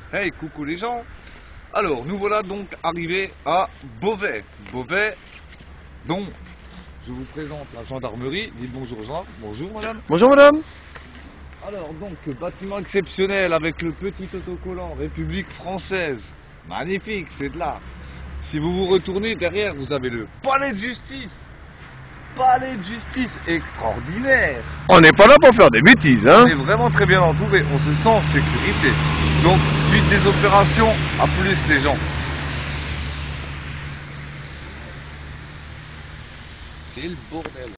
Hey, coucou les gens. Alors, nous voilà donc arrivés à Beauvais. Beauvais, dont je vous présente la gendarmerie. Dites bonjour Jean. Bonjour madame. Bonjour madame. Alors donc, bâtiment exceptionnel avec le petit autocollant République française. Magnifique, c'est de l'art. Si vous vous retournez derrière, vous avez le palais de justice. Palais de justice extraordinaire. On n'est pas là pour faire des bêtises, hein. On est vraiment très bien entouré, on se sent en sécurité. Donc, suite des opérations, à plus les gens. C'est le bordel.